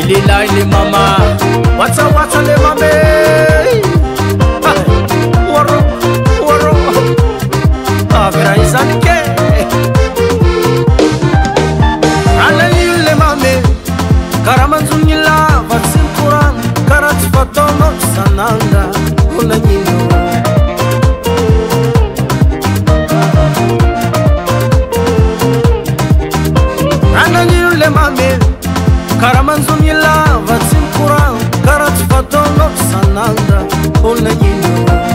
Lila ile mama wacha le mame waro vera izanike ala ile mame karamanzunila vatsinkuran karat fatono sananga unanyino ala ile mame karamanzunila vatsinkuran karat fatono sananga unanyino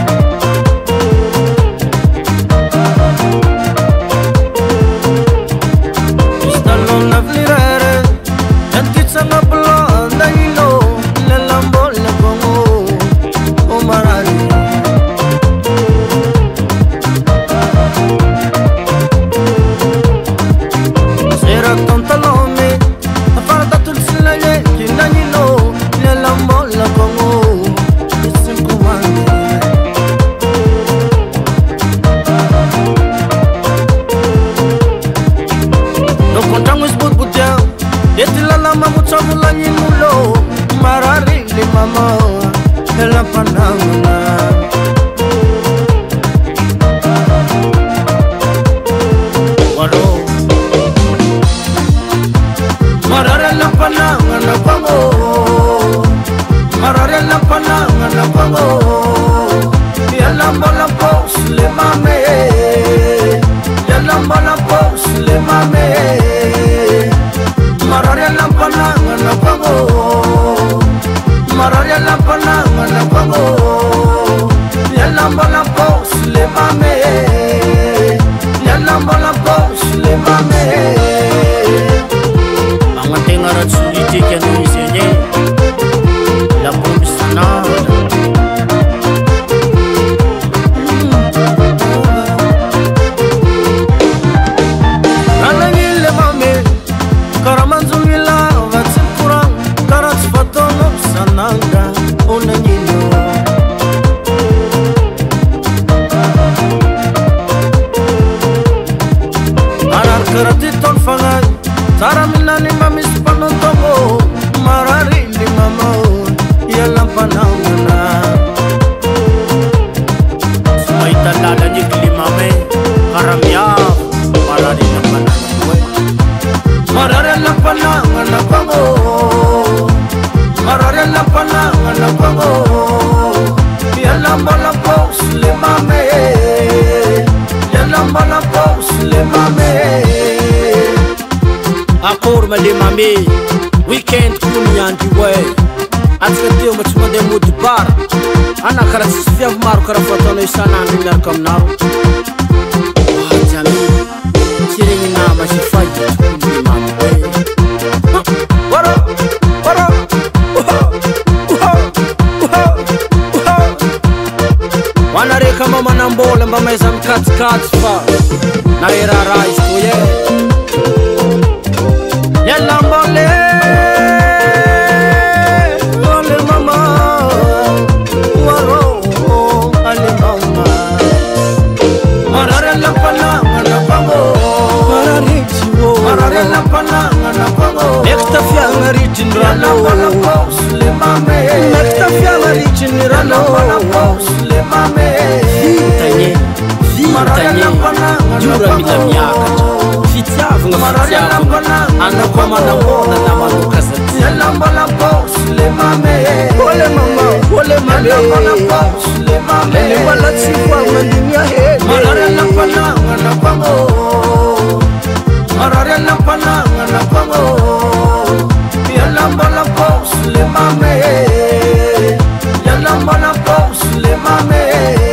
weekend kunyandi we atsadio machmande mudibar ana karatsifia maro karafatano isanandro miaraka aminaro jami tirigny nama sifay mama waro wanareka mama nambola mba meza mkatikati fa na erara istoye yalla mbole ole mama waro ale mama marare la pana na pago marare chiwo marare la pana na pago nekta fianga rijinrano na pago mame nekta fianga rijinrano na pago mame tanye jura mitamiaka fitiavunga fitiavunga ana kwa manamona na manukazati yalamba la le mame ole mame le mame le wala chikwa mandinya he marare la pana na pango marare la pana na pango yalamba la le mame yalamba la le mame